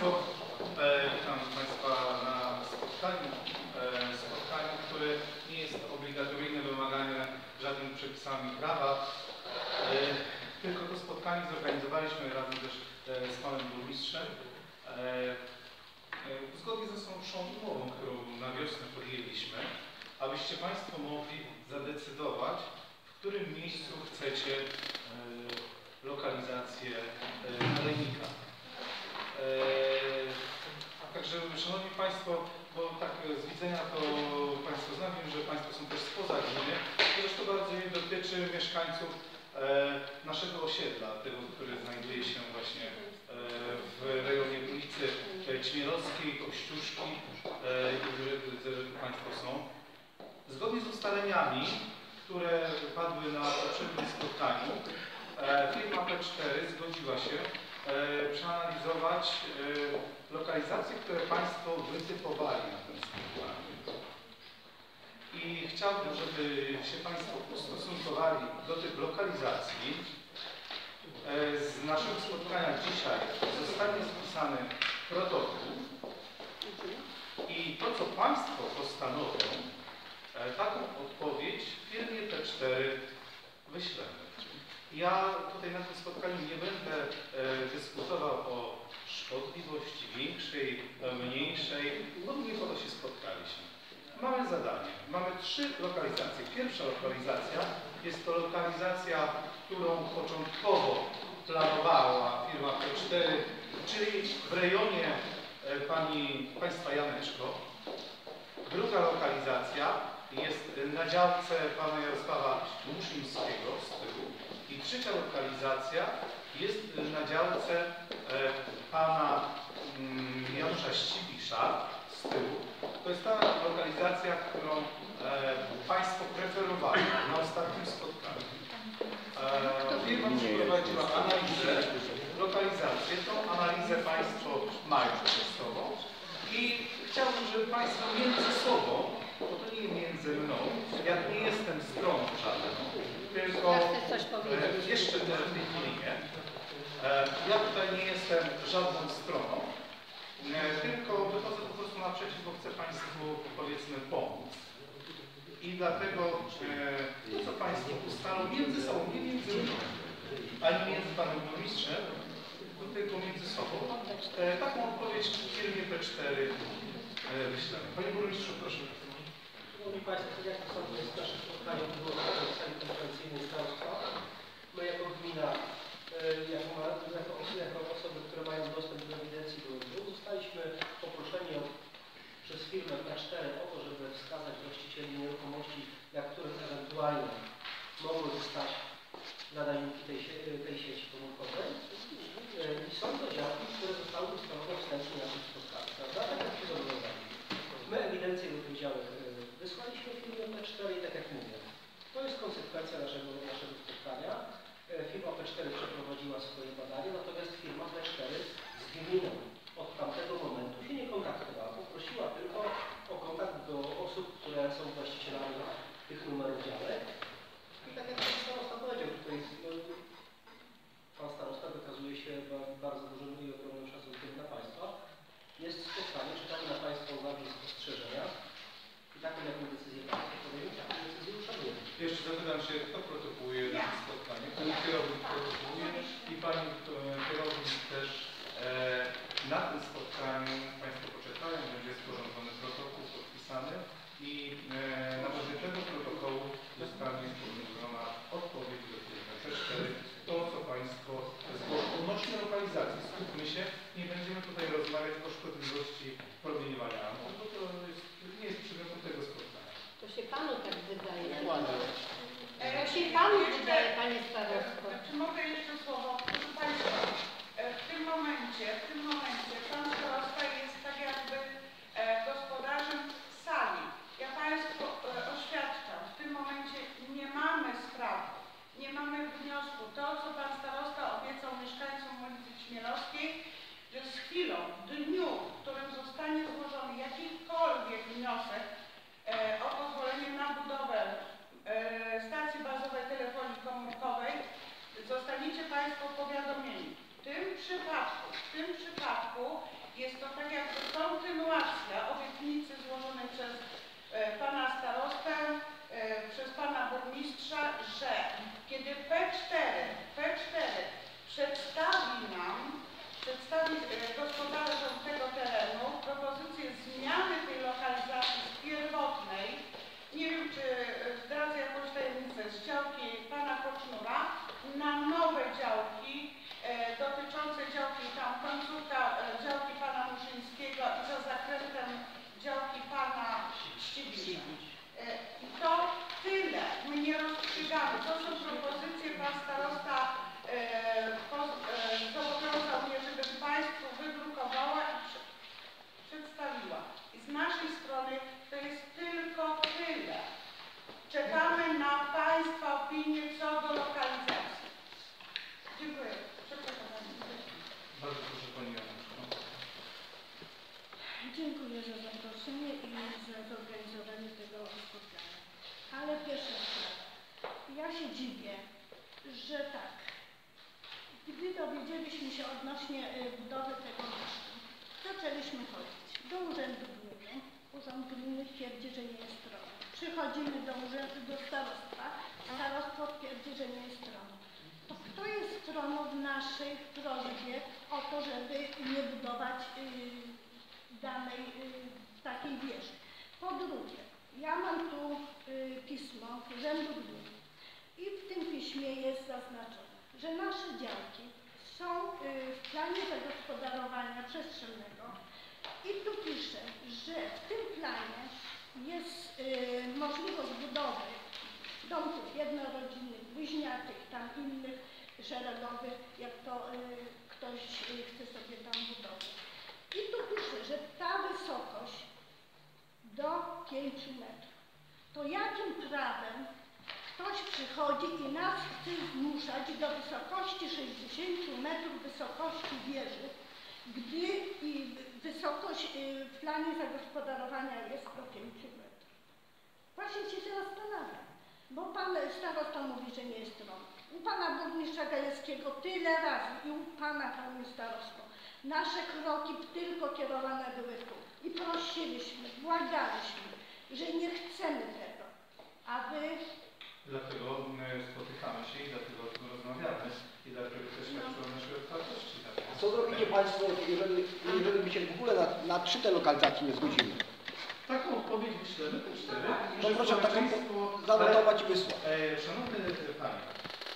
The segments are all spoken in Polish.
Państwo, witam Państwa na spotkaniu, które nie jest obligatoryjne, wymagane żadnymi przepisami prawa. Tylko to spotkanie zorganizowaliśmy razem też z Panem Burmistrzem. Zgodnie ze naszą umową, którą na wiosnę podjęliśmy, abyście Państwo mogli zadecydować, w którym miejscu chcecie lokalizację nadajnika. Także, Szanowni Państwo, bo tak z widzenia to Państwo znam, wiem, że Państwo są też spoza gminy, chociaż to bardzo nie dotyczy mieszkańców naszego osiedla, tego, który znajduje się właśnie w rejonie ulicy Ćmierowskiej, Kościuszki, gdzie Państwo są. Zgodnie z ustaleniami, które padły na poprzednim spotkaniu, firma P4 zgodziła się przeanalizować lokalizacje, które Państwo wytypowali na tym spotkaniu. I chciałbym, żeby się Państwo ustosunkowali do tych lokalizacji. Z naszego spotkania dzisiaj zostanie spisany protokół i to, co Państwo postanowią, taką odpowiedź firmie P4 wyślemy. Ja tutaj na tym spotkaniu nie będę dyskutował o szkodliwości większej, mniejszej, bo nie po to się spotkaliśmy. Mamy zadanie. Mamy 3 lokalizacje. Pierwsza lokalizacja jest to lokalizacja, którą początkowo planowała firma P4, czyli w rejonie Państwa Janeczko. Druga lokalizacja jest na działce pana Jarosława Muszyńskiego z tyłu. I trzecia lokalizacja jest na działce pana Janusza Ścibisza z tyłu. To jest ta lokalizacja, którą Państwo preferowali na ostatnim spotkaniu. Firma przeprowadziła analizę, lokalizację. Tą analizę Państwo mają przed sobą i chciałbym, żeby Państwo między sobą, bo to nie między mną, ja nie jestem stroną żadną, tylko jeszcze w tej chwili nie. Ja tutaj nie jestem żadną stroną, tylko wychodzę po prostu naprzeciw, bo chcę Państwu, powiedzmy, pomóc. I dlatego to, co Państwo ustalą między sobą, nie między mną, ani między Panem Burmistrzem, tylko między sobą, taką odpowiedź w firmie P4 wyślemy. Panie Burmistrzu, proszę. Szanowni Państwo, jak to sądzę, jest nasze spotkanie było w sali konferencyjnej starostwa. My jako gmina, jako osoby, które mają dostęp do ewidencji gruntów, zostaliśmy poproszeni przez firmę P4 o to, żeby wskazać właścicieli nieruchomości, na których ewentualnie mogły zostać nadajniki tej sieci komórkowej. I są to działki, które zostały ustalone wstępnie na tym spotkaniu. Prawda? Tak jak się zobowiązali. My ewidencję do tych działek wysłaliśmy firmę P4 i tak jak mówię, to jest konsekwencja naszego spotkania. Firma P4 przeprowadziła swoje badanie, natomiast firma P4 z gminą od tamtego momentu się nie kontaktowała. Poprosiła tylko o kontakt do osób, które są właścicielami tych numerów działek. I tak jak pan starosta powiedział, tutaj pan starosta wykazuje się bardzo dużym i ogromnym szacunkiem dla Państwa. Jest spotkanie, czekamy na Państwa uwagi i spostrzeżenia. I taką jaką decyzję Państwo podejmą, taką decyzję uszanujemy. Jeszcze zapytam się, kto protokołuje na to spotkanie? Pani kierownik protokołuje i Pani kierownik też na tym spotkaniu Państwo poczekają, będzie sporządzony protokół podpisany i na bazie tego protokołu zostanie sporządzona odpowiedź do firmy P4. To, co Państwo zgłoszą. Odnośnie lokalizacji, skupmy się, nie będziemy tutaj rozmawiać o szkodliwości promieniowania, bo to nie jest przedmiotem tego spotkania. To się Panu tak wydaje. To się Panu wydaje, Panie Starosto. Czy mogę jeszcze słowo? Proszę Państwa, w tym momencie Pan Starosta jest tak jakby gospodarzem sali. Ja Państwu oświadczam, w tym momencie nie mamy sprawy, nie mamy wniosku. To, co Pan Starosta obiecał mieszkańcom ulicy Ćmierowskiej, że z chwilą, dniu, w którym zostanie złożony jakikolwiek wniosek o pozwolenie na budowę stacji bazowej telefonii komórkowej, zostaniecie Państwo powiadomieni. W tym przypadku Jest to tak jakby kontynuacja obietnicy złożonej przez pana starostę, przez pana burmistrza, że kiedy P4 przedstawi gospodarzom tego terenu propozycję zmiany tej lokalizacji z pierwotnej, nie wiem czy zdradzę jakąś tajemnicę, z działki pana Kocznura na nowe działki dotyczące działki tam końcówka działki pana Muszyńskiego i za zakrętem działki pana Ściewicza. I to tyle. My nie rozstrzygamy. To są propozycje. Pan starosta zobowiązał mnie, żebym Państwu wydrukowała i przedstawiła. I z naszej strony to jest tylko tyle. Czekamy na Państwa opinię co do lokalizacji. Dziękuję. Przepraszam Pani. Bardzo proszę Pani Janeczko. Dziękuję za zaproszenie i za zorganizowanie tego spotkania. Ale pierwsza sprawa. Ja się dziwię, że tak. Gdy dowiedzieliśmy się odnośnie budowy tego mieszkania, zaczęliśmy chodzić do urzędu gminy. Urząd gminy twierdzi, że nie jest stroną. Przychodzimy do starostwa. Starostwo twierdzi, że nie jest stroną. To kto jest stroną w naszej prośbie o to, żeby nie budować danej takiej wieży? Po drugie, ja mam tu pismo Urzędu Gminy i w tym piśmie jest zaznaczone, że nasze działki są w planie zagospodarowania przestrzennego i tu pisze, że w tym planie jest możliwość budowy domków jednorodzinnych, bliźniaczych, tam innych szeregowych, jak to ktoś chce sobie tam budować. I tu pisze, że ta wysokość do 5 metrów. To jakim prawem ktoś przychodzi i nas chce zmuszać do wysokości 60 metrów wysokości wieży, gdy wysokość w planie zagospodarowania jest do 5 metrów. Właśnie się zastanawiam, bo pan starosta mówi, że nie jest stroną. U pana burmistrza Gajewskiego tyle razy i u pana, panie starosto, nasze kroki tylko kierowane były tu i prosiliśmy, błagaliśmy, że nie chcemy tego, a wy... Dlatego spotykamy się i dlatego o tym rozmawiamy i dlatego też świadczy o naszej otwartości. A co zrobicie Państwo, jeżeli my się w ogóle na 3 te lokalizacje nie zgodzimy? Taką odpowiedź wyślemy te 4. No i proszę taką zanotować i wysłać. Szanowny Panie,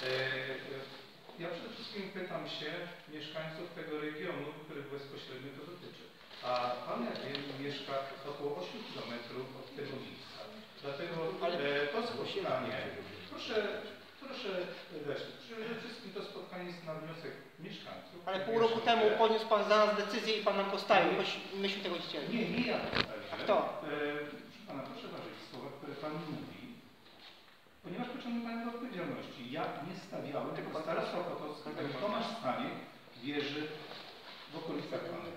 ja przede wszystkim pytam się mieszkańców tego regionu, których bezpośrednio to dotyczy. A Pan, jak wiem, mieszka około 8 km od tego miejsca. Dlatego to spotkanie, proszę dać, przede wszystkim to spotkanie jest na wniosek mieszkańców. Ale pół roku temu poniósł Pan za nas decyzję i Pan nam postawił, myśmy tego nie chcieli. Nie ja postawiłem. A kto? Proszę Pana, proszę ważyć słowa, które Pan mówi, ponieważ pociągnę Panią do odpowiedzialności. Ja nie stawiałem tego starostwa potockiego w Tomasz stanie wieży w okolicach Pana.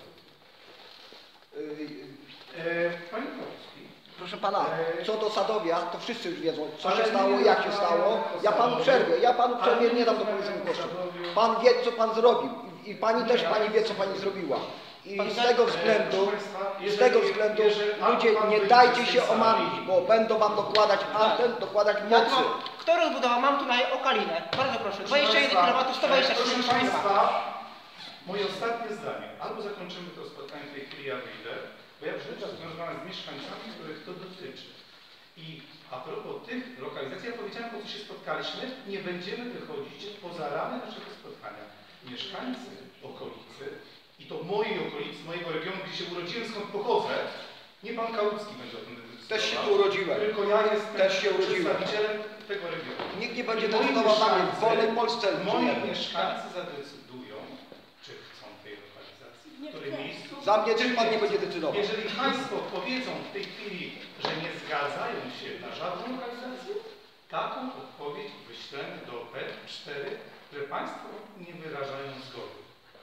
Panie Kowalski. Proszę Pana, co do Sadowia, to wszyscy już wiedzą, co się stało, jak się stało. Ja Panu przerwie, nie dam do powiedzenia głosu. Pan wie, co Pan zrobił i Pani też wie, co Pani zrobiła. I z tego względu ludzie, nie dajcie się omamić, bo będą Wam dokładać anten, dokładać mocy. Kto rozbudował? Mam tutaj okalinę. Bardzo proszę. 21 km, 123 Proszę km. Państwa, moje ostatnie zdanie. Albo zakończymy to spotkanie w tej chwili, ja wyjdę, bo ja przede wszystkim rozmawiam z mieszkańcami, których to dotyczy. I a propos tych lokalizacji, ja powiedziałem, po co się spotkaliśmy, nie będziemy wychodzić poza ramy naszego spotkania. Mieszkańcy okolicy, i to mojej okolicy, mojego regionu, gdzie się urodziłem, skąd pochodzę, nie pan Kałucki będzie o tym decydował. Też się tu urodziłem. Tylko ja jestem przedstawicielem tego regionu. Nikt nie będzie decydował na mnie, w wolnej Polsce. Moi mieszkańcy zadecydują, czy chcą tej lokalizacji, w którym miejscu. Za mnie też Pan nie będzie decydował. Jeżeli Państwo powiedzą w tej chwili, że nie zgadzają się na żadną lokalizację, taką odpowiedź wyślemy do P4, że Państwo nie wyrażają zgody.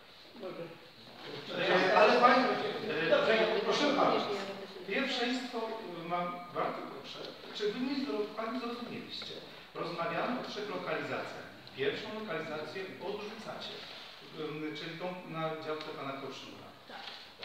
Ale Pani, proszę Pana, pierwszeństwo mam, bardzo proszę, czy Wy mnie Pani zrozumieliście? Rozmawiamy o 3 lokalizacjach. Pierwszą lokalizację odrzucacie, czyli tą na działce Pana Kocznura.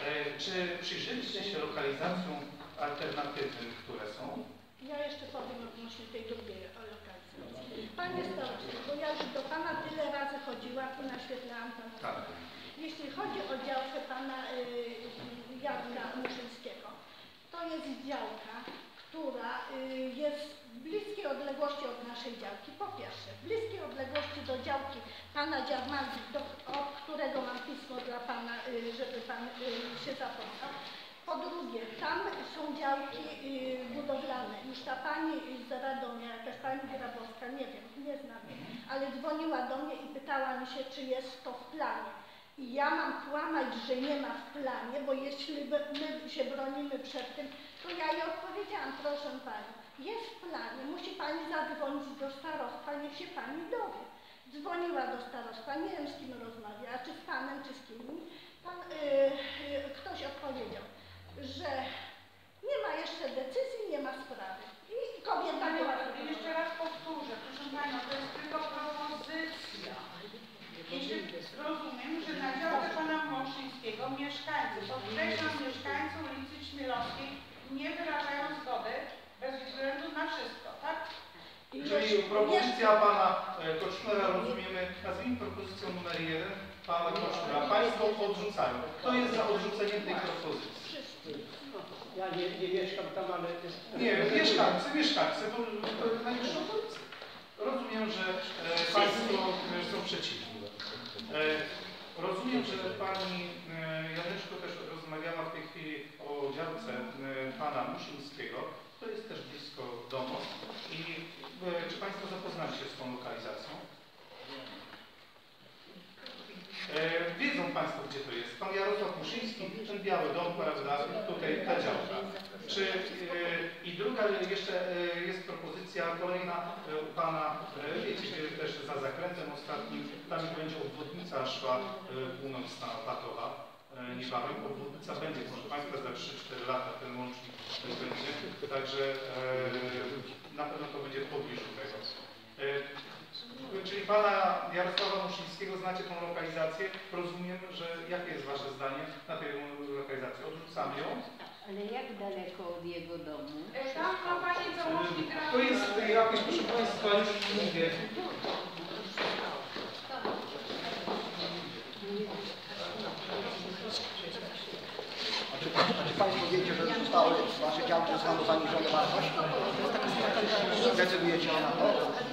Czy przyjrzeliście się lokalizacjom alternatywnym, które są? Ja jeszcze powiem odnośnie tej drugiej lokalizacji. Panie starosto, bo ja już do Pana tyle razy chodziłam i naświetlałam Pana. Tak. Jeśli chodzi o działkę Pana Jacka Muszyńskiego, to jest działka, która jest w bliskiej odległości od naszej działki. Po pierwsze, w bliskiej odległości do działki Pana Dziarmanki, od którego mam pismo dla Pana, żeby Pan się zapoznał. Po drugie, tam są działki budowlane. Już ta pani z Radomia, jakaś pani Grabowska, nie wiem, nie znam jej, ale dzwoniła do mnie i pytała mi się, czy jest to w planie. I ja mam kłamać, że nie ma w planie, bo jeśli my się bronimy przed tym, to ja jej odpowiedziałam, proszę Pani, jest w planie, musi Pani zadzwonić do starostwa, niech się Pani dowie. Dzwoniła do starostwa, nie wiem z kim rozmawiała, czy z Panem, czy z kim. Pan, ktoś odpowiedział, że nie ma jeszcze decyzji, nie ma sprawy. I kobieta nie ma. Jeszcze raz powtórzę, proszę Panią, to jest tylko propozycja. Jeśli rozumiem, że na działce Pana Moszyńskiego mieszkańcy, podkreślam mieszkańcy ulicy Śmielowskiej, nie wyrażają zgody bez względu na wszystko, tak? Czyli propozycja Pana Kocznera rozumiemy, nazwijmy propozycją numer 1 Pana Kocznera. Państwo odrzucają. Kto jest za odrzuceniem tej propozycji? Ja nie mieszkam tam, ale jest... Nie, mieszkańcy, to najwyższa policja. Rozumiem, że Państwo są przeciwni. Rozumiem, że Pani Janeczko też rozmawiała w tej chwili o działce Pana Muszyńskiego. To jest też blisko domu. I czy Państwo zapoznali się z tą lokalizacją? Wiedzą Państwo, gdzie to jest. Pan Jarosław Muszyński, ten biały dom, prawda, tutaj ta działka. I druga jeszcze jest propozycja kolejna u Pana, wiecie, gdzie też za zakrętem ostatnim, tam będzie obwodnica szła północna Patowa. Niebawem obwodnica będzie, proszę Państwa, za 3-4 lata ten łącznik będzie, także na pewno to będzie w pobliżu tego. Czyli Pana Jarosława Muszyńskiego, znacie tą lokalizację? Rozumiem, że jakie jest Wasze zdanie na tej lokalizacji? Odrzucamy ją? Ale jak daleko od jego domu? Tam ma Pani załącznik To jest jakieś, proszę Państwa, już mówię. A czy Państwo wiecie, że zostały w Waszej działce zostaną zaniżone wartość? Decydujecie na to?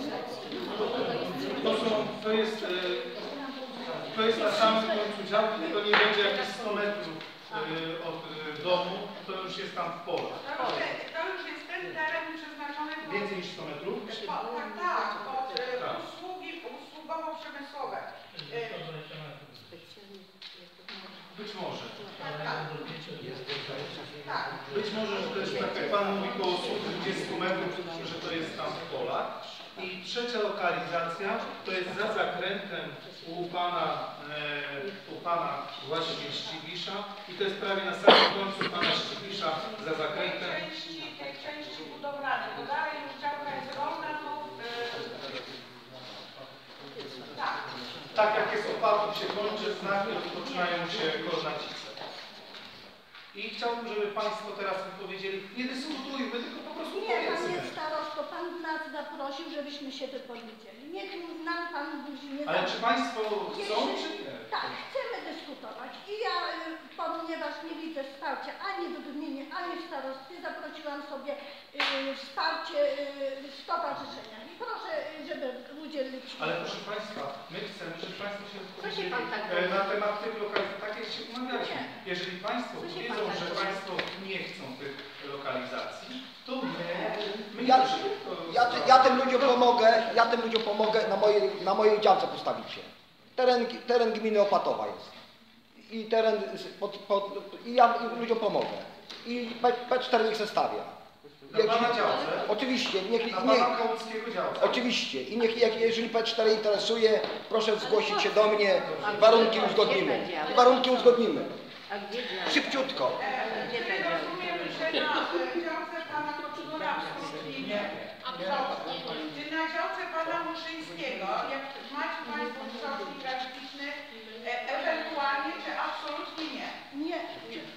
To jest na samym końcu działki, to nie będzie jakieś 100 metrów od domu, to już jest tam w polu. To już jest ten teren przeznaczony pod... Więcej niż 100 metrów? Tak, pod usługi usługowo-przemysłowe. Być może. Tak. Być może, że to jest tak, jak Pan mówi, koło 120 metrów, że to jest tam w polach. I trzecia lokalizacja to jest za zakrętem u Pana właśnie Ściwisza i to jest prawie na samym końcu Pana Ściwisza za zakrętem. Tej części budowlanej, bo dalej już działka jest rolna, to... tak. Tak jak jest opałów się kończy znak i rozpoczynają się kornacice. I chciałbym, żeby Państwo teraz wypowiedzieli, nie dyskutujmy, tylko po prostu Nie, Panie powiedzmy. starosto, Pan nas zaprosił, żebyśmy się wypowiedzieli. Niech nam Pan buzi nie Ale czy zamyka. Państwo chcą, czy nie? Tak, chcemy dyskutować. I ja, ponieważ nie widzę wsparcia ani w gminie, ani w starostwie, zaprosiłam sobie wsparcie stowarzyszenia. I proszę, żeby udzielić. Ale proszę Państwa, my chcemy, żeby Państwo się wypowiedzieli pan tak na temat tych lokalizacji, tak jak się umawialiśmy. Jeżeli Państwo Co się wiedzą, pan tak że mówi? Państwo nie chcą tych lokalizacji, to my Ja, też ja tym ludziom pomogę na mojej działce postawić się. Teren gminy Opatowa jest. I teren, i ja ludziom pomogę. I P4 niech se stawia. Na Pana działce? Oczywiście, Na Pana Kołuckiego działce? oczywiście. I jeżeli P4 interesuje, proszę zgłosić się do mnie, warunki uzgodnimy. Warunki uzgodnimy. A gdzie działa? Szybciutko. Gdzie ta Czyli działa? rozumiem, że na działce Pana Kocznura absolutnie nie. Czy na działce Pana Muszyńskiego, jak macie Państwo wzrocznik graficzny, ewentualnie, czy absolutnie nie? Nie,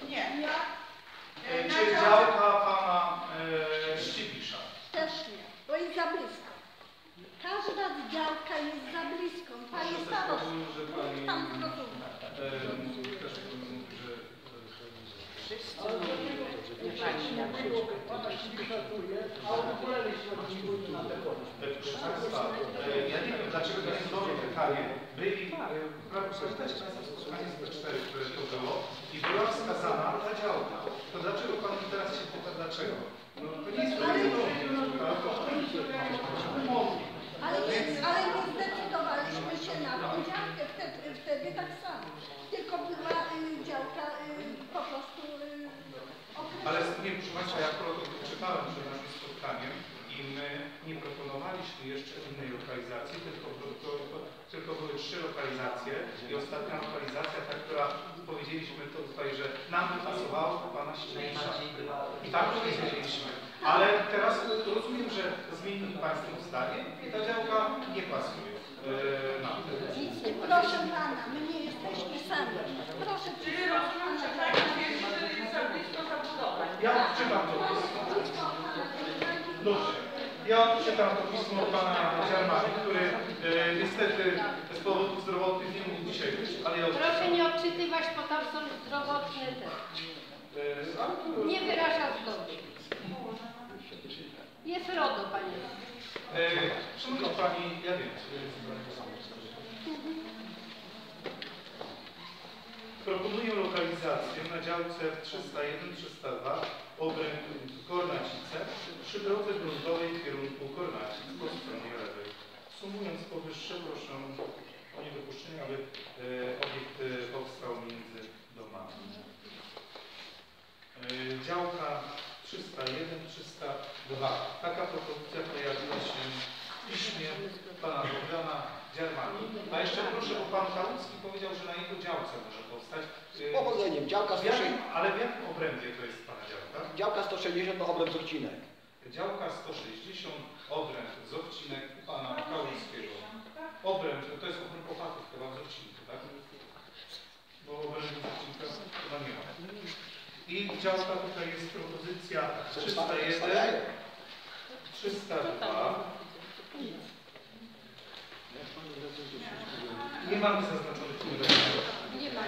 właściwie szacuje, a ukulele się oddzieluje na te kody. Proszę Państwa, ja nie wiem, dlaczego to jest dobre pytanie. Byli, pamiętacie Państwo spotkanie z P4, które to było i była wskazana ta działka. To dlaczego Pan teraz się pyta dlaczego? No to nie jest Ale nie zdecydowaliśmy się na tą działkę wtedy tak samo. Tylko była działka po prostu określona. Ale nie, proszę Państwa, ja protokół czytałem przed naszym spotkaniem i my nie proponowaliśmy jeszcze innej lokalizacji, tylko były 3 lokalizacje i ostatnia lokalizacja, ta, która powiedzieliśmy tutaj, że nam by pasowało do Pana Ścieża. I tak powiedzieliśmy. Ale teraz rozumiem, że zmienili Państwo zdanie i ta działka nie pasuje nam. Proszę Pana, my nie jesteśmy sami. Proszę Czyli rozumiem, że Pani twierdzi, że jest za blisko zabudować. Ja czytam to pismo. Dobrze. Ja czytam to pismo Pana Ziarmaka, który niestety z powodów zdrowotnych nie mógł dzisiaj być, ale ja proszę nie odczytywać, bo tam są zdrowotne te. Nie wyraża zgody. Jest RODO, Panie. Szanowna Pani, ja wiem. Proponuję lokalizację na działce 301-302 obręb Kornacice przy drodze gruntowej w kierunku Kornacic po stronie lewej. Sumując powyższe, proszę o niedopuszczenie, aby obiekt powstał między domami. Działka 301-302. Taka propozycja pojawiła się w piśmie Pana Bogdana Ziarmaka. A jeszcze proszę, bo Pan Kałucki powiedział, że na jego działce może powstać. Z powodzeniem. Działka 160. Ale w jakim obrębie to jest Pana działka? Działka 160 to obręb Zorcinek. Działka 160, obręb Zorcinek Pana Kałuckiego. Obręb, to jest obręb Opatów chyba w Zorcinku, tak? Bo obrębu Zorcinka chyba nie ma. I działka tutaj jest propozycja 301, 302. Nie mamy zaznaczonych numerów. Nie ma.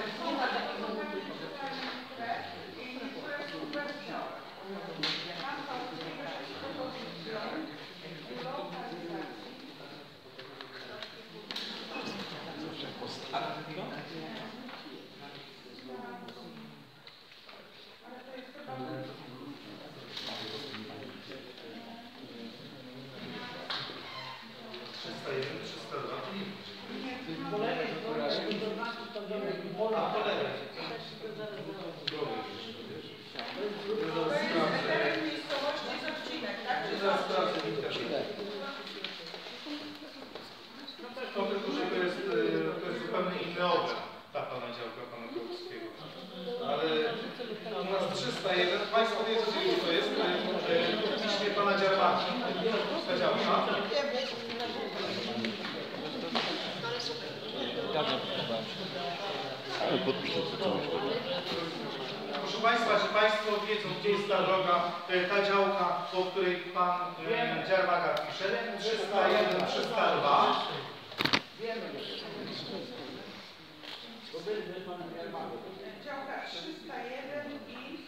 To tylko, że to jest zupełnie inny obręb, ta Pana działka Pana Kałuckiego. Ale u nas 301, Państwo wiedzą, gdzie to jest, w piśmie Pana Ziarmaki, ta działka. Proszę Państwa, czy Państwo wiedzą, gdzie jest ta droga, ta działka, o której Pan Ziarmaka pisze? 301, 302. Działka 301 i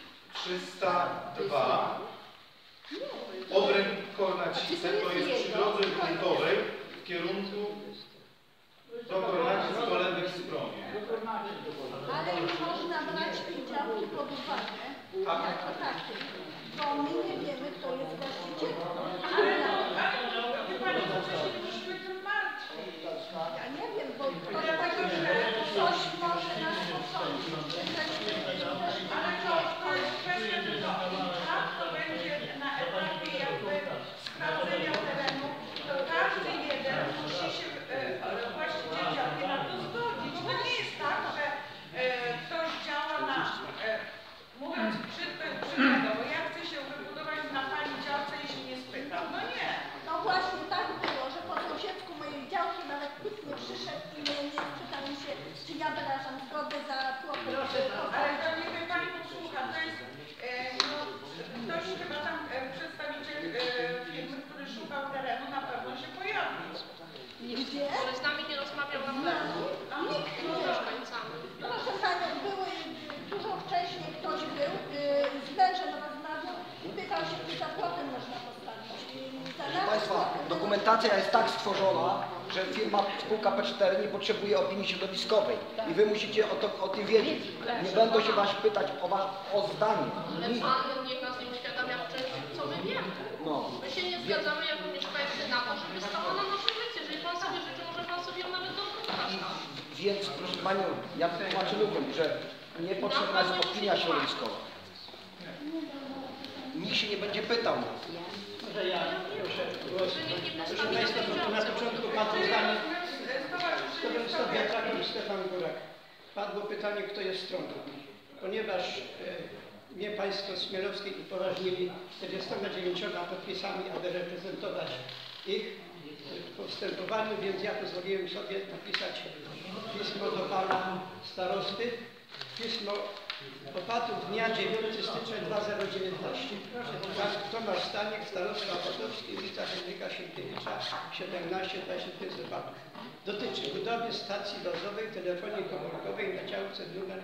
302. Obręb Kornacice to jest przy drodze gruntowej w kierunku do Kornacic po lewej stronie. Ale nie można brać tej działki pod uwagę jako takiej, bo my nie wiemy, kto jest właścicielem. Wie Pani, że się nie musimy tym martwić. Ja nie wiem, bo ktoś może nas posądzić. Ale to jest kwestia tylko tak, to będzie na etapie jakby sprawdzenia terenu, to każdy jeden musi się właściciel działki na to zgodzić. To nie jest tak, że ktoś działa na, mówiąc brzydko, bo ja chcę się wybudować na Pani działce, jeśli Dokumentacja jest tak stworzona, że firma, spółka P4 nie potrzebuje opinii środowiskowej. I wy musicie o tym wiedzieć. Nie będę się was pytać o zdanie. Ale pan niech nas nie uświadamia wcześniej, co my wiemy. No. My się nie zgadzamy jako mieszkańcy na to, żeby stała na naszej ulicy. Jeżeli pan sobie życzy, może pan sobie ją nawet doprowadzić. Więc proszę panią, ja tłumaczę ludziom, że niepotrzebna jest opinia środowiskowa. Nikt się nie będzie pytał. Może ja proszę głos. Proszę Państwa, na początku padło zdanie Stowarzyszenia Wiatraków Stefan Górak. Padło pytanie, kto jest stroną. Ponieważ mnie Państwo z Chmielowskiej upoważnili 49 podpisami, aby reprezentować ich w postępowaniu, więc ja pozwoliłem sobie napisać pismo do Pana Starosty. Pismo Opatów dnia 9 stycznia 2019. Pan Tomasz Staniek, starosta Opatowski, ulica Henryka Sienkiewicza, 17-25 Opatów. Dotyczy budowy stacji bazowej telefonii komórkowej na działce numer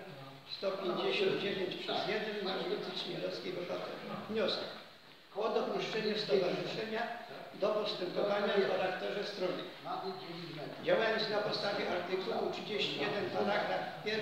159/1 na ulicy Chmielowskiej w Opatowie. Wniosek o dopuszczenie stowarzyszenia do postępowania w charakterze strony. Działając na podstawie artykułu 31 paragraf 1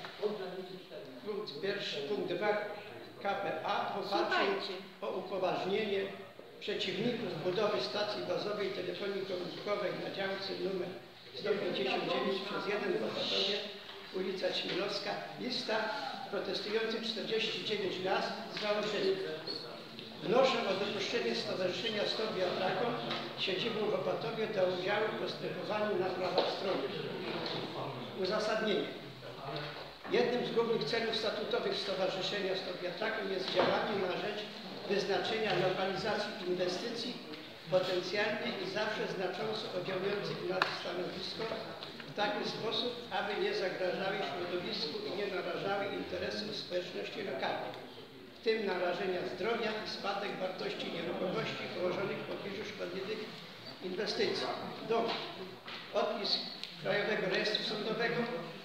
punkt 2 k.p.a. w oparciu o upoważnienie przeciwników budowy stacji bazowej telefonii komórkowej na działce numer 159/1 w Opatowie, ulica Chmielowska. Lista protestujących 49 miast z założeniem. Wnoszę o dopuszczenie Stowarzyszenia Stop Wiatrakom siedzibą w Opatowie do udziału w postępowaniu na prawach strony. Uzasadnienie. Jednym z głównych celów statutowych Stowarzyszenia Stop Wiatrakom jest działanie na rzecz wyznaczenia lokalizacji inwestycji potencjalnie i zawsze znacząco oddziałujących na stanowisko w taki sposób, aby nie zagrażały środowisku i nie narażały interesów społeczności lokalnej, w tym narażenia zdrowia i spadek wartości nieruchomości położonych w pobliżu szkodliwych inwestycji. Dom. Odpis Krajowego Rejestru Sądowego.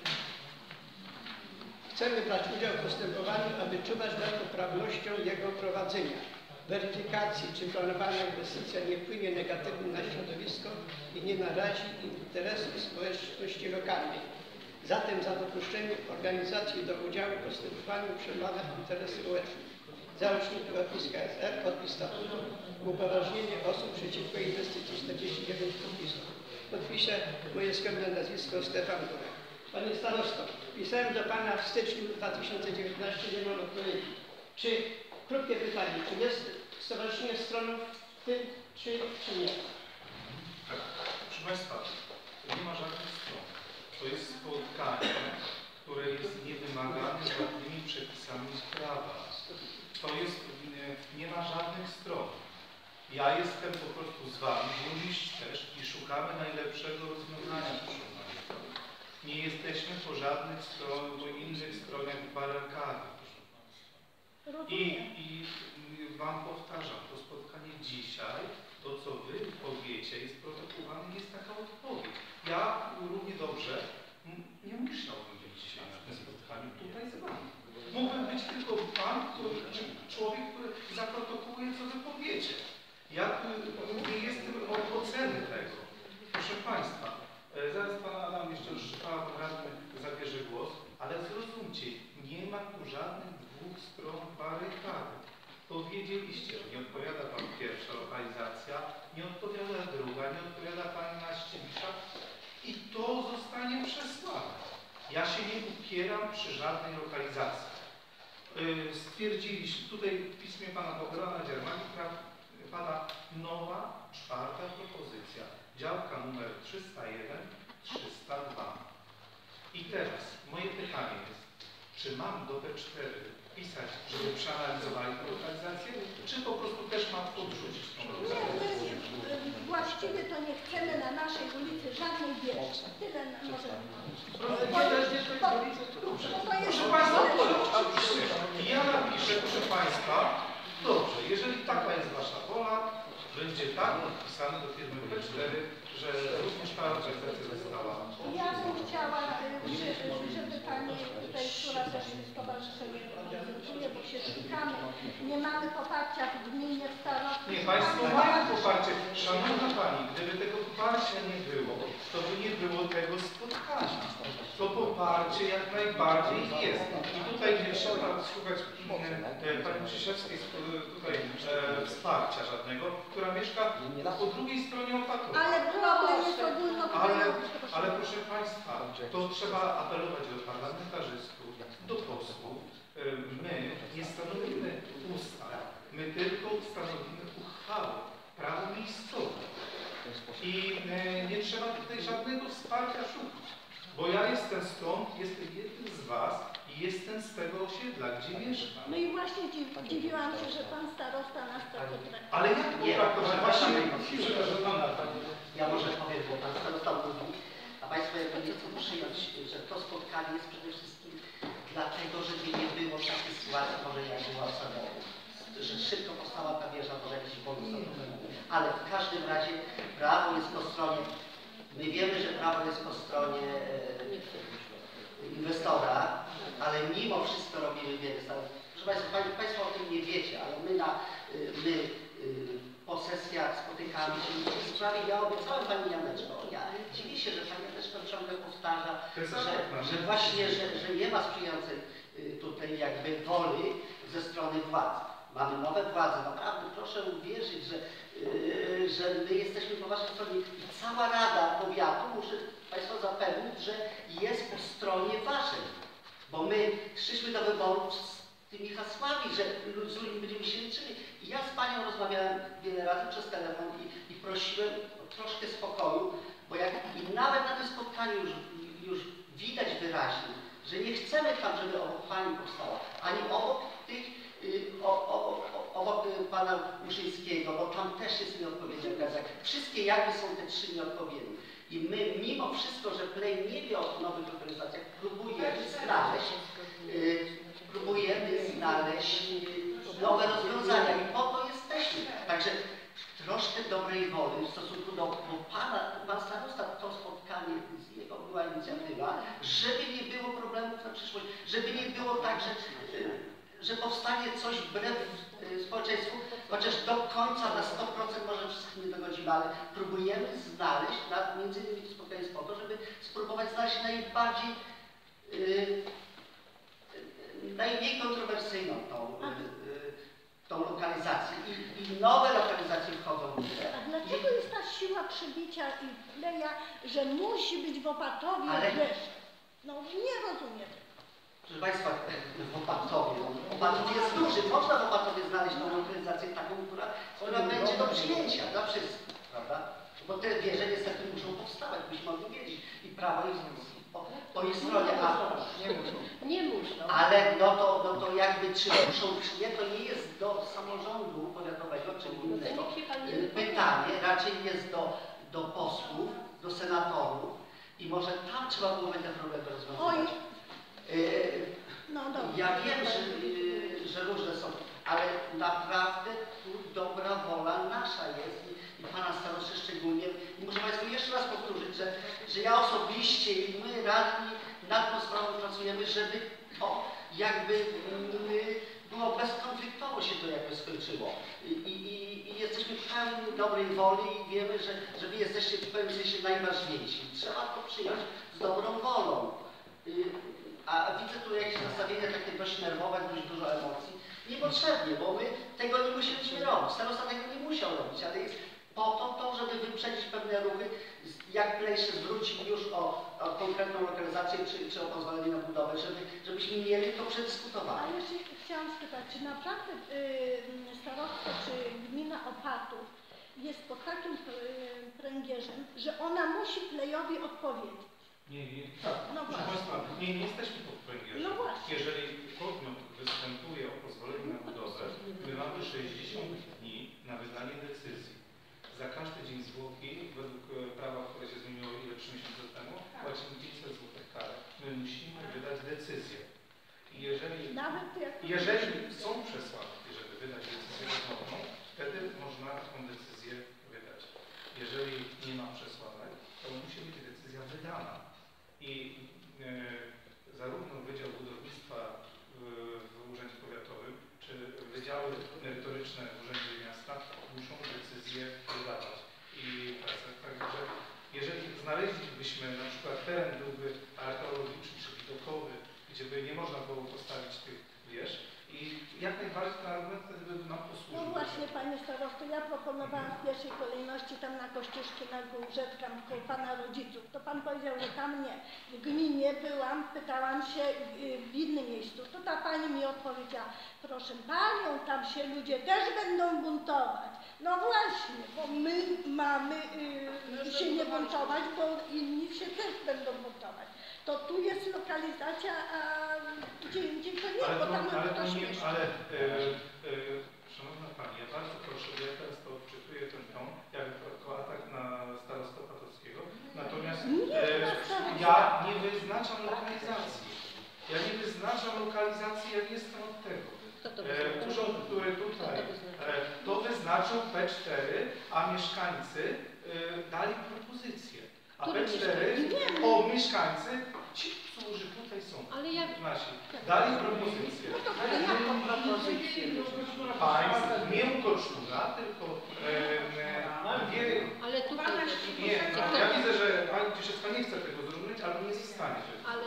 Chcemy brać udział w postępowaniu, aby czuwać nad poprawnością jego prowadzenia, weryfikacji, czy planowana inwestycja nie wpłynie negatywnie na środowisko i nie narazi interesów społeczności lokalnej. Zatem za dopuszczenie organizacji do udziału w postępowaniu przemawia interes społeczny. Załącznik podpis KSR, podpis statutu, upoważnienie osób przeciwko inwestycji 49 podpisów. Podpiszę moje skromne nazwisko Stefan Górak. Panie starosto, pisałem do Pana w styczniu 2019, nie mam odpowiedzi. Czy, krótkie pytanie, czy jest stowarzyszenie stroną w tym, czy nie? Proszę Państwa, nie ma żadnych stron. To jest spotkanie, które jest niewymagane żadnymi przepisami prawa. To jest, nie ma żadnych stron. Ja jestem po prostu z Wami, burmistrz też, i szukamy najlepszego rozwiązania, proszę Państwa. Nie jesteśmy po żadnych stronach, po innych stronach barykady, proszę Państwa. I Wam powtarzam, to spotkanie dzisiaj, to co Wy powiecie, jest protokołowane, jest taka odpowiedź. Ja równie dobrze nie musiałbym być dzisiaj na tym spotkaniu tutaj z Wami. Mógłbym być tylko Pan, czy człowiek, który zaprotokołuje, co Wy powiecie. Ja nie jestem od oceny tego. Proszę Państwa, zaraz Pan Adam jeszcze Pan radny zabierze głos, ale zrozumcie, nie ma tu żadnych dwóch stron barykady. Powiedzieliście, że nie odpowiada Wam pierwsza lokalizacja, nie odpowiada druga, nie odpowiada Pani Naściewicza i to zostanie przesłane. Ja się nie upieram przy żadnej lokalizacji. Stwierdziliśmy, tutaj w piśmie Pana Bogdana Dziermanika pada nowa, czwarta propozycja. Działka numer 301, 302. I teraz moje pytanie jest, czy mam do P4 pisać, żeby przeanalizowali tę lokalizację, czy po prostu też mam odrzucić tą lokalizację? Nie, właściwie to nie chcemy na naszej ulicy żadnej wieży. Tyle możemy powiedzieć. Proszę Państwa, ja napiszę, proszę Państwa, dobrze, jeżeli taka jest Wasza wola, będzie tak podpisane do firmy P4, że również ta organizacja została. Ja bym chciała, żeby Pani tutaj, która też stowarzyszenie reprezentuje, bo się spotykamy, nie mamy poparcia w gminie, w starostwie. Nie, Państwo mają poparcie. Szanowna Pani, gdyby tego poparcia nie było, to by nie było tego spotkania. To poparcie jak najbardziej jest. I tutaj nie trzeba szukać Pani Krzyszewskiej tutaj wsparcia żadnego, która mieszka po drugiej stronie Opatowa. Ale problem jest ogólnokrajowy. Ale proszę Państwa, to trzeba apelować do parlamentarzystów, do posłów. My nie stanowimy ustaw, my tylko stanowimy uchwałę, prawo miejscowe. I nie trzeba tutaj żadnego wsparcia szukać. Bo ja jestem stąd, jestem jednym z Was i jestem z tego osiedla, gdzie mieszkam. No i właśnie dziwiłam się, że pan starosta nas tak potraktował. Ale jak potraktować? Właśnie, ja może powiem, bo pan starosta mówi, a Państwo jakby nie chcą przyjąć, że to spotkanie jest przede wszystkim dlatego, żeby nie było takiej sytuacji, może jak była w Sadowie, że szybko powstała ta wieża, może jakiś bonus sadowego. Ale w każdym razie prawo jest po stronie, my wiemy, że prawo jest po stronie inwestora, ale mimo wszystko robimy wiele. Proszę Państwa, Państwo o tym nie wiecie, ale my po sesjach spotykamy się w tej sprawie. Ja obiecałem Pani Janeczko, ja dziwię się, że Pani Janeczko ciągle powtarza, że właśnie, że nie ma sprzyjającej tutaj jakby woli ze strony władz. Mamy nowe władze, naprawdę proszę uwierzyć, że my jesteśmy po Waszej stronie i cała Rada Powiatu, muszę Państwa zapewnić, że jest po stronie Waszej, bo my szliśmy do wyborów z tymi hasłami, że z ludźmi będziemy się liczyli. I ja z Panią rozmawiałem wiele razy przez telefon i prosiłem o troszkę spokoju, bo i nawet na tym spotkaniu już widać wyraźnie, że nie chcemy tam, żeby obok Pani powstała, ani obok tych, obok Pana Muszyńskiego, bo tam też jest nieodpowiednia okazja. Wszystkie jakby są te trzy nieodpowiednie. I my mimo wszystko, że Play nie wie o nowych lokalizacjach, próbujemy znaleźć nowe rozwiązania i po to jesteśmy. Także troszkę dobrej woli w stosunku do Pan starosta, to spotkanie z jego była inicjatywa, żeby nie było problemów na przyszłość, żeby nie było tak, że powstanie coś wbrew społeczeństwu, chociaż do końca na 100% może wszystkim nie dogodzimy, ale próbujemy znaleźć, między innymi to spotkanie jest po to, żeby spróbować znaleźć najmniej kontrowersyjną tą lokalizację i nowe lokalizacje wchodzą w grę. A dlaczego jest ta siła przybicia i Playa, że musi być w Opatowie? Ale... No nie rozumiem. Proszę Państwa, w Opatowie, Opatów jest duży, można w Opatowie znaleźć tą lokalizację taką, która będzie do przyjęcia dla wszystkich, prawda? Bo te wieże niestety muszą powstawać, byśmy mogli wiedzieć i prawo jest po ich stronie, nie muszą. Ale no to jakby czy muszą, czy nie, to nie jest do samorządu powiatowego czy innego pytanie, raczej jest do posłów, do senatorów i może tam trzeba było te problemy rozwiązywać. Ja wiem, że różne są, ale naprawdę tu dobra wola nasza jest i Pana starosty szczególnie. I muszę Państwu jeszcze raz powtórzyć, że ja osobiście i my radni nad tą sprawą pracujemy, żeby jakby było bezkonfliktowo się to jakby skończyło. I jesteśmy pełni dobrej woli i wiemy, że Wy jesteście w pewnym sensie najważniejsi. Trzeba to przyjąć z dobrą wolą. A widzę tu jakieś nastawienie takie dość nerwowe, dość dużo emocji. Niepotrzebnie, bo my tego nie musieliśmy robić. Starosta tego nie musiał robić, ale jest po to, żeby wyprzedzić pewne ruchy, jak Play się zwróci już o konkretną lokalizację, czy o pozwolenie na budowę, żebyśmy mieli to przedyskutowane. A jeszcze chciałam spytać, czy naprawdę starostwo, czy gmina Opatów jest pod takim pręgierzem, że ona musi Playowi odpowiedzieć? Nie, tak. No proszę Państwa, nie jesteśmy pod pręgierzem. No właśnie. Jeżeli podmiot występuje o pozwolenie na budowę, my mamy 60 dni na wydanie decyzji. Za każdy dzień zwłoki, według prawa, które się zmieniło ile 3 miesiące temu, płacimy 500 zł karę. My musimy wydać decyzję. I jeżeli są przesłanki, żeby wydać decyzję odmowną, wtedy można taką decyzję wydać. Jeżeli nie ma przesłanek, to musi być decyzja wydana. I zarówno Wydział Budownictwa w Urzędzie Powiatowym, czy statystyczne w Urzędzie Miasta muszą decyzje wydawać. I także jeżeli znaleźlibyśmy na przykład teren byłby archeologiczny czy widokowy, gdzie by nie można było postawić tych wież i jak najbardziej ten argument wtedy by nam posłużył. No właśnie, panie starosto, ja proponowałam w pierwszej kolejności tam na Kościuszki na górze, tam koło pana rodziców. To pan powiedział, że tam nie. W gminie byłam, pytałam się w innym miejscu. To ta pani mi odpowiedziała, proszę panią, tam się ludzie też będą buntować. No właśnie, bo my mamy się nie buntować, bo inni się też będą buntować. To tu jest lokalizacja, a gdzie indziej to nie, bo tam ktoś mieszka. Szanowna Pani, ja bardzo proszę, bo ja teraz to odczytuję ten ton, jako atak na starostwa Patowskiego. Natomiast ja nie wyznaczam lokalizacji. Ja nie wyznaczam lokalizacji, ja jestem od tego. Urząd, który tutaj to wyznaczył P4, a mieszkańcy dali propozycję. A P4 mieszkańcy, ci, którzy tutaj są, nasi, dali propozycję. Jaką propozycję? Nie u Kocztura, tylko dwie... Ale tutaj Nie, no, ja widzę, że pani Cieszewska nie chce tego zrozumieć, albo nie zostanie.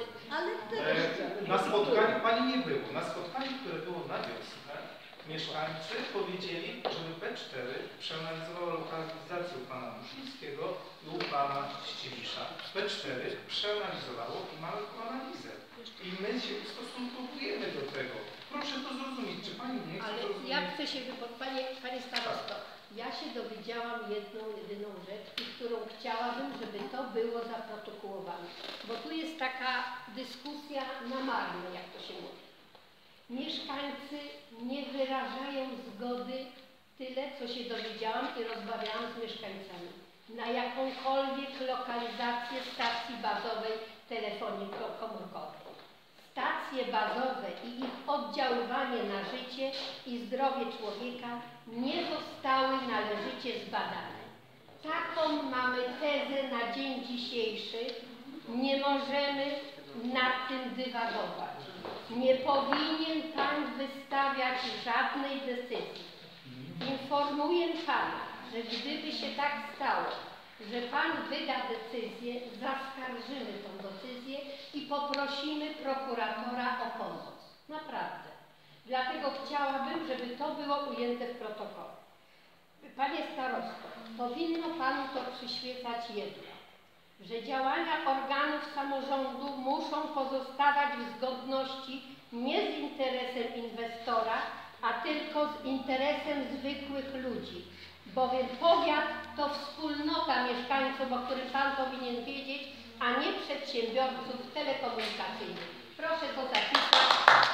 Na spotkaniu pani nie było. Na spotkaniu, które było na wiosnę, mieszkańcy powiedzieli, żeby P4 przeanalizowało lokalizację u pana Muszyńskiego i u pana Ściwisza. P4 przeanalizowało i mamy tą analizę. I my się ustosunkowujemy do tego. Proszę to zrozumieć. Czy pani nie chce to zrozumieć? Ja chcę się wypowiedzieć, panie starosto. Ja się dowiedziałam jedną, jedyną rzecz, którą chciałabym, żeby to było zaprotokołowane. Bo tu jest taka dyskusja na marne, jak to się mówi. Mieszkańcy nie wyrażają zgody, tyle co się dowiedziałam i rozmawiałam z mieszkańcami, na jakąkolwiek lokalizację stacji bazowej telefonii komórkowej. Stacje bazowe i ich oddziaływanie na życie i zdrowie człowieka nie zostały należycie zbadane. Taką mamy tezę na dzień dzisiejszy. Nie możemy nad tym dywagować. Nie powinien Pan wystawiać żadnej decyzji. Informuję Pana, że gdyby się tak stało, że Pan wyda decyzję, zaskarżymy tą decyzję i poprosimy prokuratora o pomoc. Naprawdę. Dlatego chciałabym, żeby to było ujęte w protokole. Panie starosto, powinno Panu to przyświecać jedno, że działania organów samorządu muszą pozostawać w zgodności nie z interesem inwestora, a tylko z interesem zwykłych ludzi. Bowiem powiat to wspólnota mieszkańców, o którym Pan powinien wiedzieć, a nie przedsiębiorców telekomunikacyjnych. Proszę to zapisać.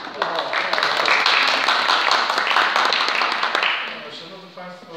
Szanowni Państwo,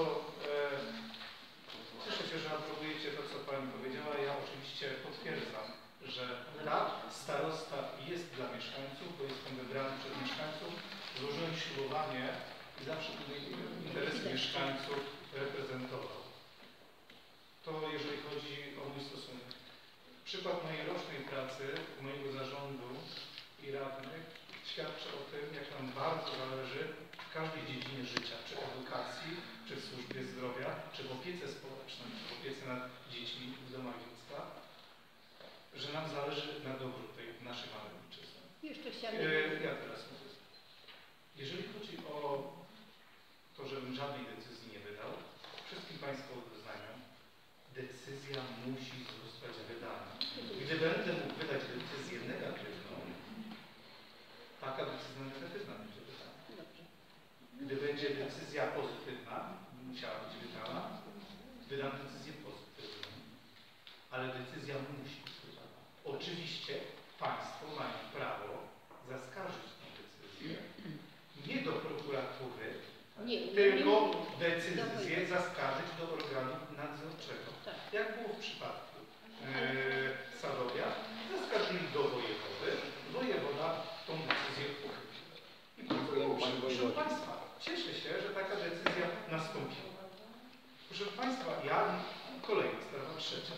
cieszę się, że aprobujecie to, co Pani powiedziała. Ja oczywiście potwierdzam, że starosta jest dla mieszkańców, bo jestem wybrany przez mieszkańców. Złożyłem ślubowanie i zawsze interesy mieszkańców reprezentował. To jeżeli chodzi o mój stosunek. Przykład mojej rocznej pracy, mojego zarządu i radnych świadczy o tym, jak nam bardzo zależy w każdej dziedzinie życia, czy edukacji, czy w służbie zdrowia, czy w opiece społecznej, czy w opiece nad dziećmi w domach dziecka, że nam zależy na dobru tej naszej małej ojczyzny. Ja teraz mówię. Jeżeli chodzi o to, żebym żadnej decyzji nie wydał, wszystkim Państwu uznaniu, decyzja musi zostać wydana. Gdy będę mógł wydać decyzję negatywną, taka decyzja negatywna będzie wydana. Gdy będzie decyzja pozytywna, musiała być wydana, wydam decyzję pozytywną. Ale decyzja musi być wydana. Oczywiście Państwo mają prawo zaskarżyć tę decyzję nie do prokuratury, tylko decyzję zaskarżyć do organu nadzorczego. Jak było w przypadku Sadowia, zaskarżyli do wojewody, wojewoda tą decyzję uchylił. I proszę Państwa, cieszę się, że taka decyzja nastąpiła. Proszę Państwa, kolejna sprawa trzecia.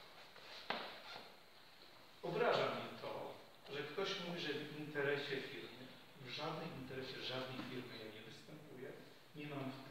Obraża mnie to, że ktoś mówi, że w interesie firmy. W żadnym interesie żadnej firmy ja nie występuję. Nie mam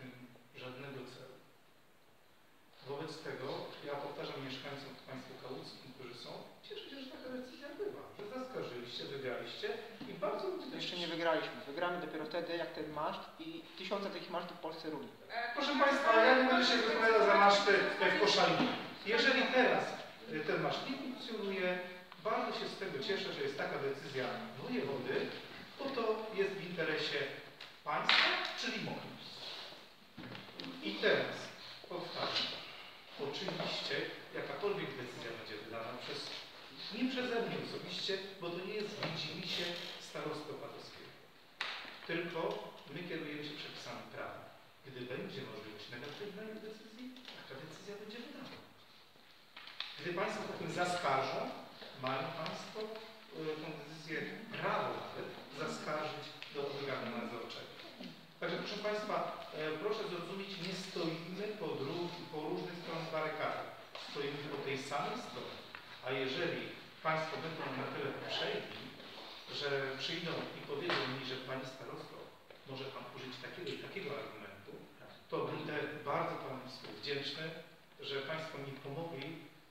Państwu kałuckim, którzy są, cieszę się, że taka decyzja była, że zaskarżyliście, wygraliście i bardzo mi Jeszcze nie wygraliśmy. Wygramy dopiero wtedy, jak ten maszt i tysiące takich masztów w Polsce runie. Proszę Państwa, ja nie będę się wypowiadał za maszty w Koszalinie. Jeżeli teraz ten maszt nie funkcjonuje, bardzo się z tego cieszę, że jest taka decyzja wojewody, bo to jest w interesie państwa, czyli moim. I teraz powtarzam, oczywiście jakakolwiek decyzja będzie wydana nie przeze mnie osobiście, bo to nie jest widzimisię starosty opatowskiego. Tylko my kierujemy się przepisami prawa. Gdy będzie możliwość negatywnej decyzji, taka decyzja będzie wydana. Gdy Państwo potem zaskarżą, mają Państwo tę decyzję prawo nawet zaskarżyć do organu nadzorczego. Także proszę Państwa, proszę zrozumieć, nie stoimy po różnych stronach barykady. Stoimy po tej samej stronie. A jeżeli Państwo będą na tyle uprzejmi, że przyjdą i powiedzą mi, że Pani starosto, może Pan użyć takiego i takiego argumentu, to będę bardzo Panu wdzięczny, że Państwo mi pomogli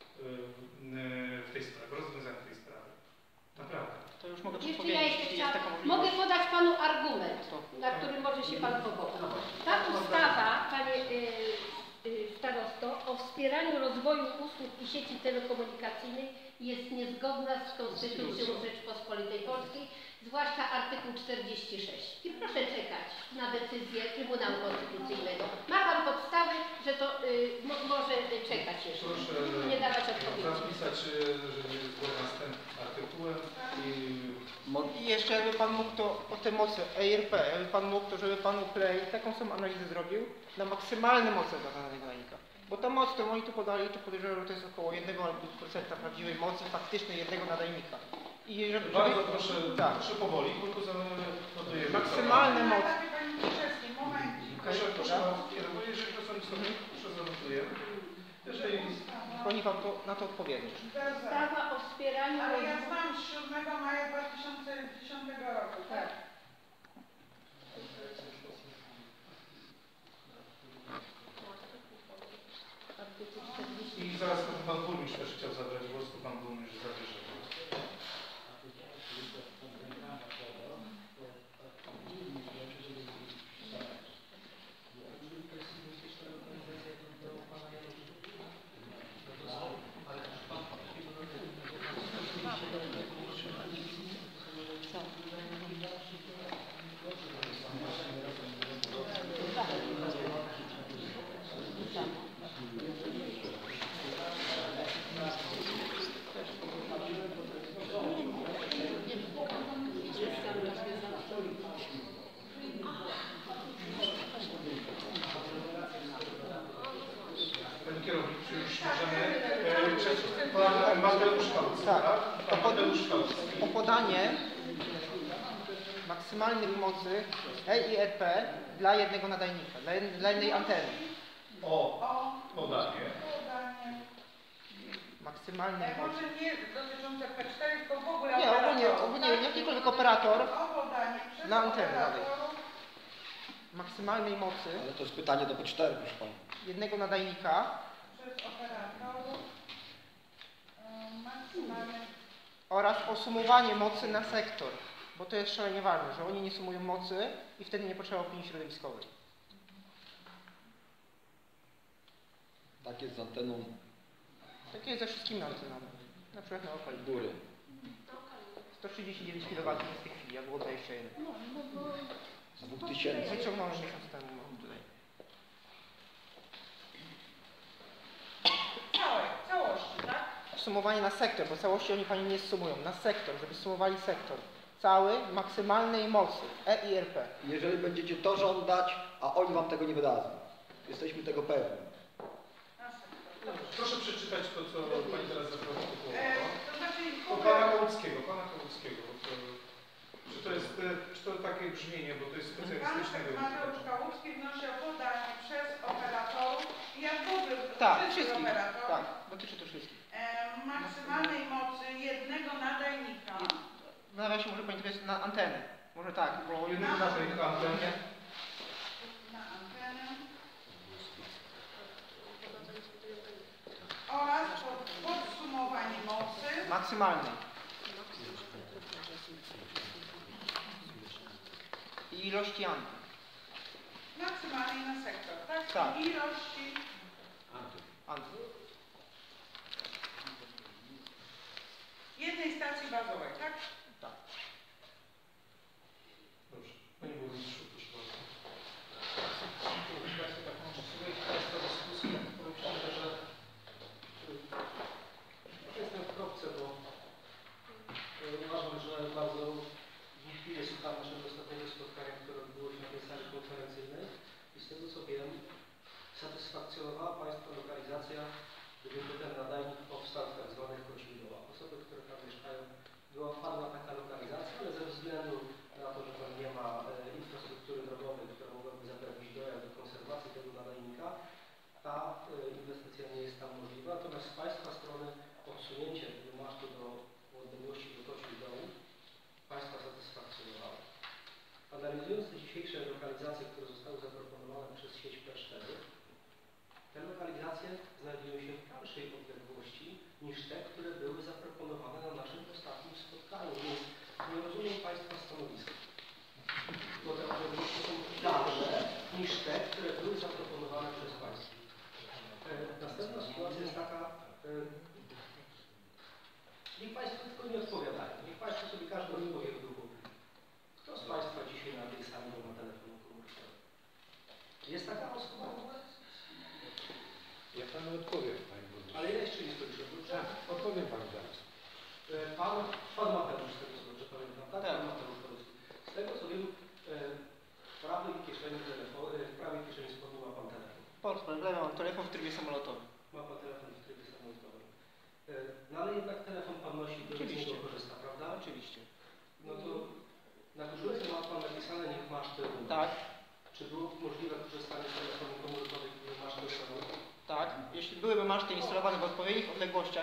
w tej sprawie, w rozwiązaniu tej sprawy. Naprawdę. To już mogę Jeszcze powiedzieć, ja jeszcze jeśli jest taka chciałam, możliwość. mogę podać Panu argument, na który może się Pan powołać. Ta ustawa, Panie starosto, o wspieraniu rozwoju usług i sieci telekomunikacyjnej jest niezgodna z Konstytucją Rzeczpospolitej Polskiej, zwłaszcza artykuł 46. I proszę czekać na decyzję Trybunału Konstytucyjnego. Ma Pan podstawy, że to może czekać jeszcze. Proszę nie dawać odpowiedzi. zapisać, że jest zgodna z tym artykułem I jeszcze jakby Pan mógł to o te moce EIRP, jakby Pan mógł to, żeby Panu Play taką samą analizę zrobił na maksymalne moce danego nadajnika. Bo ta moc, którą oni tu podali, to podejrzewam, że to jest około 1,5% prawdziwej mocy faktycznej jednego nadajnika. I żeby, bardzo proszę, tak. proszę powoli, bo tu zanotujemy. Maksymalne moce. Proszę, bo jeżeli to są istotne, proszę zanotuję. Jeżeli Oni Wam to, na to odpowiedzieć. Ustawa o wspieraniu Ale ja znam z 7 maja 2010 roku, tak? I zaraz Pan Burmistrz też chciał zabrać głos, to Pan Burmistrz zabierze głos. Panie kierowniku, już możemy... Pan Mateusz Kałucki, tak? Pan Mateusz Kałucki. O podanie maksymalnych mocy EIRP dla jednego nadajnika, dla jednej anteny. O podanie. Maksymalnej mocy. Może nie dotyczące P4, tylko w ogóle Nie, ogólnie jakikolwiek operator na antenę dalej. Maksymalnej mocy Ale to jest pytanie do P4, proszę Pana. jednego nadajnika Przez operatorów maksymalnie. oraz osumowanie mocy na sektor, bo to jest szalenie ważne, że oni nie sumują mocy i wtedy nie potrzeba opinii środowiskowej. Tak jest z anteną Takie jest ze wszystkimi antenami, na przykład na okolicy. góry. 139 kW jest w tej chwili, a było 21. Z 2000. Wyciągnąłem miesiąc temu, mam tutaj. Całości, tak? Sumowanie na sektor, bo całości oni Pani nie sumują, na sektor, żeby sumowali sektor. Cały, maksymalnej mocy, EIRP. Jeżeli będziecie to żądać, a oni Wam tego nie wydadzą. Jesteśmy tego pewni. Proszę przeczytać to, co Pani teraz zaproponowała. To znaczy O Pana Kałuckiego, Pana Kałuckiego. Czy to takie brzmienie, bo to jest specjalistyczne. Pan Mateusz Kałucki wnosi o podanie przez operatorów, jak w ogóle Tak, wszystkich wszystkich. operatorów, Tak, dotyczy to wszystkich. maksymalnej mocy jednego nadajnika. W nawiasie może Pani to jest na antenę. Może tak, bo Jednego nadajnika antenie. Na antenę. Oraz pod maksymalnej. I ilości anten. Maksymalnie na sektor, tak? Tak. Ilości Anten. jednej stacji bazowej, tak? Tak. Dobrze. Panie Burmistrzu, proszę bardzo. Państwo tak podsumuję Państwa dyskusję, powiem szczerze, że jestem w kropce, bo uważam, że bardzo wnikliwie słucham naszego ostatniego spotkania, które odbyło się na tej sali konferencyjnej i z tego co wiem, satysfakcjonowała Państwa lokalizacja, gdyby ten nadajnik powstał w tak zwanych Kocimidołach. Osoby, które tam mieszkają, była fajna taka lokalizacja, ale ze względu na to, że tam nie ma infrastruktury drogowej, która mogłaby zapewnić dojazd do konserwacji tego nadajnika, ta inwestycja nie jest tam możliwa. Natomiast z Państwa strony odsunięcie tego masztu do odległości do Kocim dołu Państwa satysfakcjonowało. Analizując te dzisiejsze lokalizacje, które zostały zaproponowane przez sieć P4, te lokalizacje znajdują się w dalszej odległości niż te, które były zaproponowane na naszym ostatnim spotkaniu, więc nie rozumiem Państwa stanowiska. Bo te odległości są dalsze niż te, które były zaproponowane przez Państwa. Następna sytuacja jest taka, niech Państwo tylko nie odpowiadają, niech Państwo sobie każdy odpowie w duchu. Kto z Państwa dzisiaj na tej sali nie ma telefonu komórkowego? Jest taka osoba w ogóle? Ja Panu odpowiem, Panie Burmistrzu. Ale ja jeszcze nie skończyłem. Tak, odpowiem Panu zaraz. Pan Mateusz, z tego co dobrze pamiętam, tak? Pan Mateusz Polski. Z tego co wiem, w prawej kieszeni spodni ma Pan telefon. Pod problemem mam telefon w trybie samolotowym. Ma Pan telefon w trybie samolotowym. No ale jednak telefon Pan nosi, do niego korzysta, prawda? Oczywiście. No to na koszulce ma Pan napisane, niech masz ten numer. Tak. Czy było możliwe korzystanie z telefonu komórkowego, który masz ten samolot? Tak. Jeśli byłyby maszty instalowane w odpowiednich odległościach,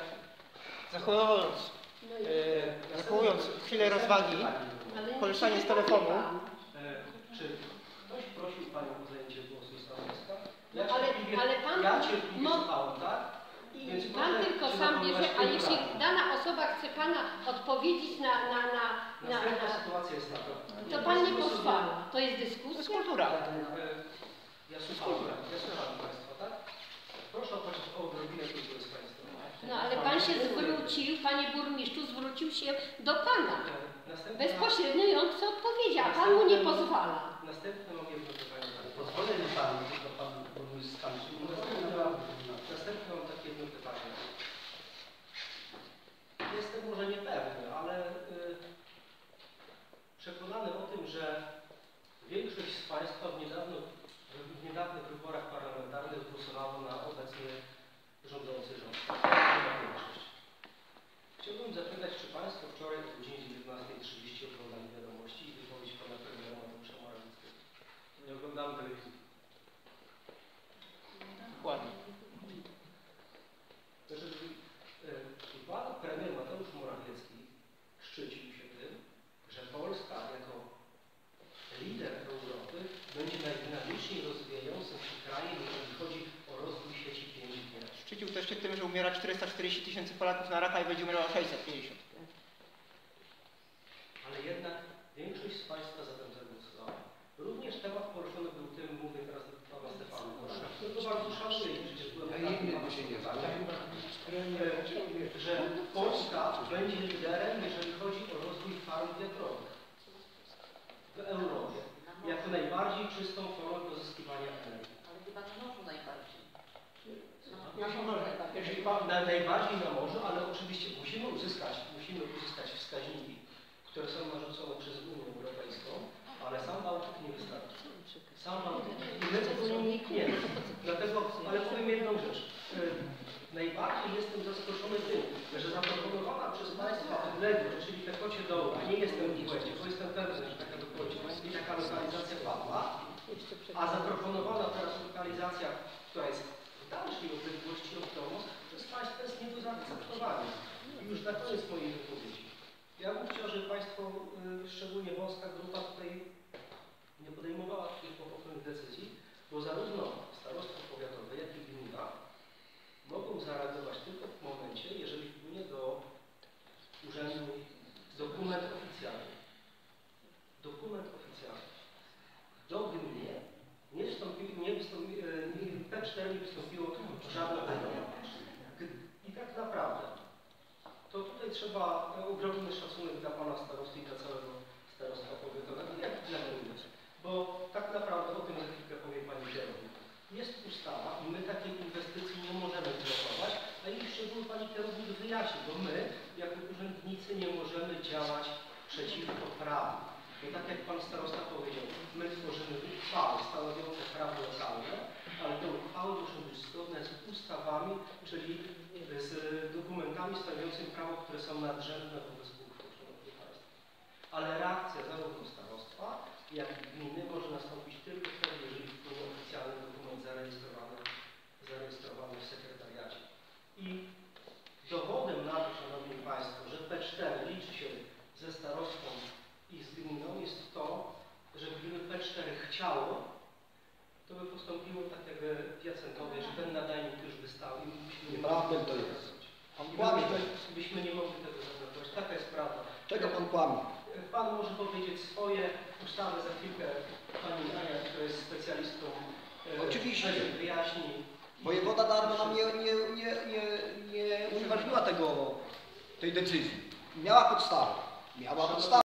zachowując chwilę rozwagi, korzystanie z telefonu. Czy ktoś prosił Panią o zajęcie głosu i stanowiska? No, ale Pan Ja cierpliwie słuchałem, tak? Więc Pan tylko sam bierze, a jeśli dana osoba chce Pana odpowiedzieć Następna sytuacja jest taka. to Pan nie pozwala. To jest dyskusja? To jest kultura. Ja słucham Państwa, tak? Proszę o odrobinę kultury z Państwa. No ale Pan się zwrócił, Panie Burmistrzu, zwrócił się do Pana. Bezpośrednio i on chce odpowiedzieć, a Pan mu nie pozwala. Następne mam jedno pytanie. Pozwolę mi Panu, tylko Pan Burmistrz skończył. Następne mam takie jedno pytanie. Jestem może niepewny, ale przekonany o tym, że większość z Państwa w niedawnych wyborach parlamentarnych głosowało na obecnie rządzący rząd. Chciałbym zapytać, czy Państwo wczoraj o godzinie 19:30 oglądali wiadomości i wypowiedź Pana Premiera Mateusza Morawieckiego? Nie oglądamy telewizji. Dokładnie. Znaczy, Pan Premier Mateusz Morawiecki szczycił się tym, że Polska jako lider Europy będzie najdynamiczniej rozwijającym się krajem, jeżeli chodzi o rozwój sieci 5G. Szczycił też się tym, że umiera 440 000 Polaków na raka i będzie umierało 650. Ale jednak większość z Państwa za tym zagłosowała. Również temat poruszony był tym, mówię teraz do Pana Stefana, to bardzo szanuję, przecież byłem że Polska będzie liderem, jeżeli chodzi o rozwój farm wiatrowych w Europie. Jako najbardziej czystą formę pozyskiwania energii. Ale chyba na morzu najbardziej. Jeżeli Pan najbardziej na morzu, ale oczywiście musimy uzyskać wskaźniki, które są narzucone przez Unię Europejską, ale sam Bałtyk nie wystarczy. Sam Bałtyk. Nie. Dlatego, ale powiem jedną rzecz. Najbardziej jestem zaskoczony tym, że zaproponowana przez Państwa odległość, czyli te Kocie Doły, a nie jestem w błędzie, bo jestem pewny, że taka dochodzi i taka lokalizacja padła, a zaproponowana teraz lokalizacja, która jest w dalszej odległości od domu, przez Państwa jest nie do zaakceptowania. I już na koniec mojej wypowiedzi. Ja bym chciał, żeby Państwo, szczególnie wąska grupa tutaj nie podejmowała takich pochopnych decyzji, bo zarówno starostwo powiatowe, jak i gmina mogą zareagować tylko w momencie, jeżeli wpłynie do nie wystąpiło żadne pytanie. I tak naprawdę, to tutaj trzeba ogromny szacunek dla pana starosty i dla całego starostwa powiatowego, jak i dla mnie. Bo tak naprawdę, o tym za chwilkę powie pani kierownik, jest ustawa i my takiej inwestycji nie możemy blokować, a jej szczegóły pani kierownik wyjaśni, bo my, jako urzędnicy, nie możemy działać przeciwko prawu. Bo tak jak pan starosta powiedział, my tworzymy uchwały stanowiące prawo lokalne, ale te uchwały muszą być zgodne z ustawami, czyli z dokumentami stanowiącymi prawo, które są nadrzędne wobec uchwał, szanowni państwo. Ale reakcja zarówno starostwa, jak i gminy może nastąpić tylko wtedy, jeżeli wpłynie oficjalny dokument zarejestrowany w sekretariacie. I dowodem na to, szanowni państwo, że P4 liczy się ze starostwą i z gminą jest to, że gdyby P4 chciało, to by postąpiło tak jak w Jacentowie, że ten nadajnik już wystał i byśmy nie mogli to jest. Pan i kłamie. byśmy nie mogli tego zaznaczyć. Taka jest prawda. Czego pan kłamie? Pan może powiedzieć swoje ustawy za chwilkę. Pani Ania, która jest specjalistką, Oczywiście. Wyjaśni. Wojewoda Darmo nam nie unieważniła tej decyzji. Miała podstawę.